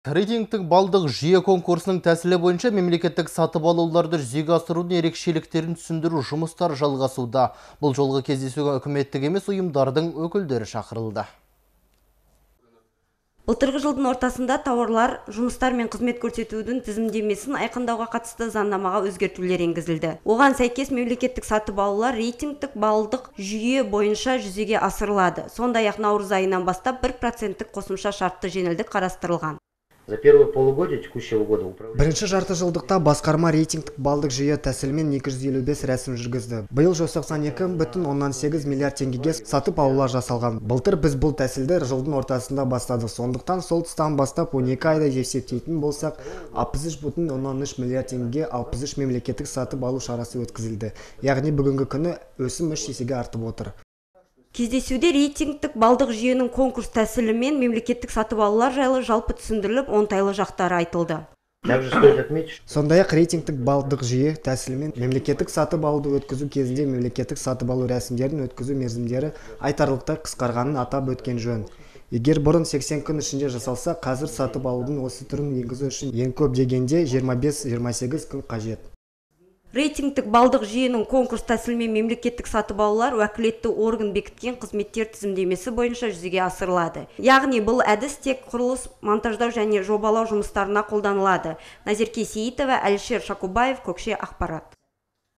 Рейтингтік балдық жүйе конкурсының тәсілі бойынша мемлекеттік сатып алуларды жүзеге асырудың ерекшеліктерін түсіндіру жұмыстары жалғасуда. Бұл жолғы кездесуге үкіметтік емес ұйымдардың өкілдері шақырылды. Былтырғы жылдың ортасында тауарлар, жұмыстар мен қызмет көрсетудің тізімдемесін айқындауға қатысты заңнамаға өзгертулер енгізілді. Оған сәйкес мемлекеттік сатып алулар рейтингтік балдық жүйе бойынша жүзеге асырылады. Сондай-ақ наурыз айынан бастап 1% қосымша шартты жеңілдік қарастырылған. За первое полугодие текущего года Бірінші жарты жылдықта басқарма рейтингтік балдық жүйе тәсілімен 255 рәсім жүргізді. Биыл 92,8 миллиард теңгеге сатып алулар жасалған. Былтыр біз бұл тәсілді жылдың ортасында бастадық. Сондықтан сол тұстан бастап 12 айда есептейтін болсақ, 63,3 миллиард теңгеге 63 мемлекеттік сатып алу шарасы өткізілді. Яғни бүгінгі күні өсім 3 есеге артып отыр. Кездесуде рейтингтік балдық жүйенің конкурс тәсілі мен мемлекеттік сатып алулар жайлы жалпы түсіндіріліп, оңтайлы жақтары айтылды. Сондай-ақ рейтингтік балдық жүйе тәсілімен мемлекеттік сатып алуды өткізу кезінде мемлекеттік сатып алу рәсімдерін өткізу мерзімдері айтарлықтай қысқарғанын атап өткен жөн. Егер бұрын 80 күн ішінде жасалса, қазір сатып алудың осы түрін енгізу үшін ең көп дегенде 25-28 күн қажет. Рейтингтік балдық жүйенің конкурс тәсілімен мемлекеттік сатып алулар уәкілетті орган бекіткен қызметтер тізімдемесі бойынша жүзеге асырылады. Яғни бұл әдіс тек құрылыс, монтаждау және жобалау жұмыстарына қолданылады. Назерке Сейітова, Әлішер Шакубаев, Көкше ақпарат.